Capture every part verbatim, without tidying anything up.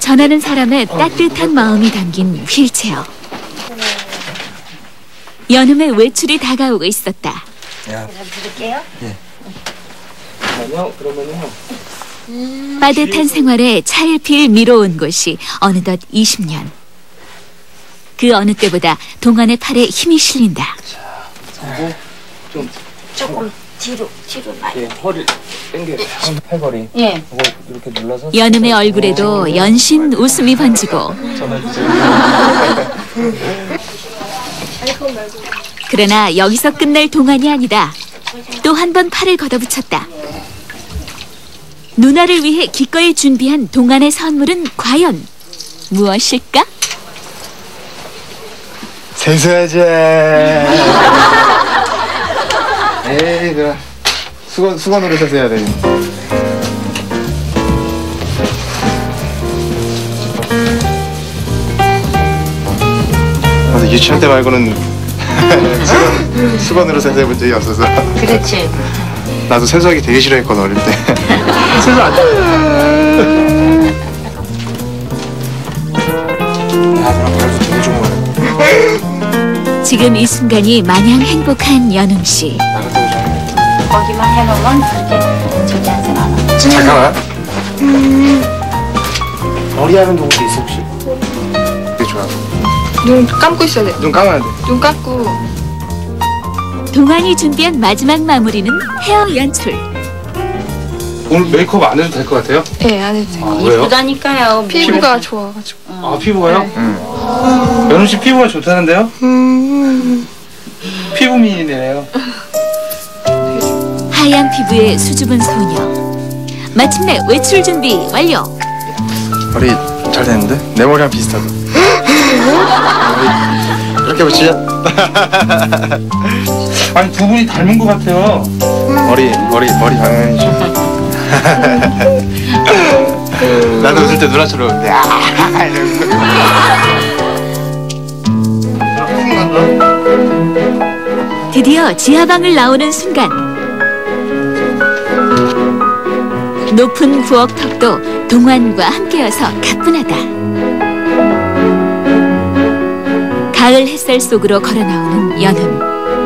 전하는 사람의 따뜻한 마음이 담긴 휠체어. 연음의 외출이 다가오고 있었다. 야. 드릴게요. 예. 잠깐만요. 그러면요. 빠듯한 생활에 차일피일 미뤄온 곳이 어느덧 이십 년. 그 어느 때보다 동안의 팔에 힘이 실린다. 자, 하고 좀 조금 뒤로, 뒤로 많이. 예, 허리 당겨요. 팔걸이. 예. 이거 이렇게 눌러서. 연음의 얼굴에도 연신 웃음이 번지고. 전화 주세요. 그러나 여기서 끝날 동안이 아니다. 또 한 번 팔을 걷어붙였다. 누나를 위해 기꺼이 준비한 동안의 선물은 과연 무엇일까? 세수해야지. 에이, 그래. 수건, 수건으로 세수해야 돼. 나도 유치원 때 말고는 수건, 수건으로 세수해 본 적이 없어서. 그렇지. 나도 세수하기 되게 싫어했거든, 어릴 때. 세수 안 돼. 아, 나 발도 되게 좋아. 지금 이 순간이 마냥 행복한 연음 씨. 거기만 해놓으면 그렇게 저기 하진 않아. 잠깐만. 음. 머리 하는 도구도 있어, 혹시? 되게 좋아. 눈 감고 있어야 돼. 눈 감아야 돼. 눈 감고. 동안이 준비한 마지막 마무리는 헤어 연출. 오늘 메이크업 안 해도 될 것 같아요? 예, 안 해도 돼요. 아, 왜요? 이쁘다니까요. 피부가 좋아가지고. 아, 피부가요? 응. 연우 씨 피부가 좋다는데요? 음. 피부 미인이네요. 하얀 피부의 수줍은 소녀. 마침내 외출 준비 완료. 머리 잘 됐는데? 내 머리랑 비슷하다. 머리 이렇게 붙이자. 아니, 두 분이 닮은 것 같아요. 머리, 머리, 머리 방향이죠. 나도 웃을 때 누나처럼. 야, 드디어 지하방을 나오는 순간. 높은 부엌턱도 동안과 함께여서 가뿐하다. 가을 햇살 속으로 걸어 나오는 연음.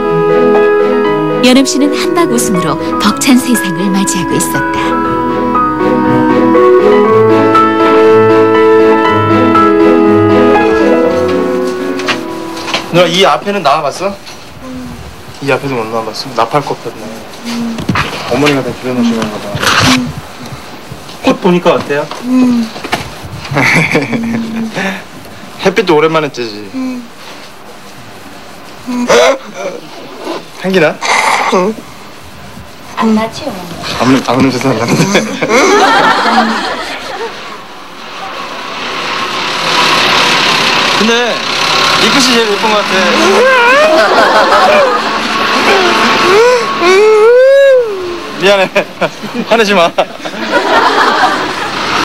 연음 씨는 한박 웃음으로 벅찬 세상을 맞이하고 있었다. 누나 이 앞에는 나와봤어? 음. 이 앞에도 못 나와봤어? 나팔꽃 폈네. 음. 어머니가 다 그려놓으신 건가 봐. 음. 꽃 보니까 어때요? 음. 햇빛도 오랜만에 쬐지. 음. 향기나? 응. 안 나지요. 아무, 아무 냄새도 안 나는데. 근데 이 끝이 제일 예쁜 것 같아. 미안해. 화내지 마.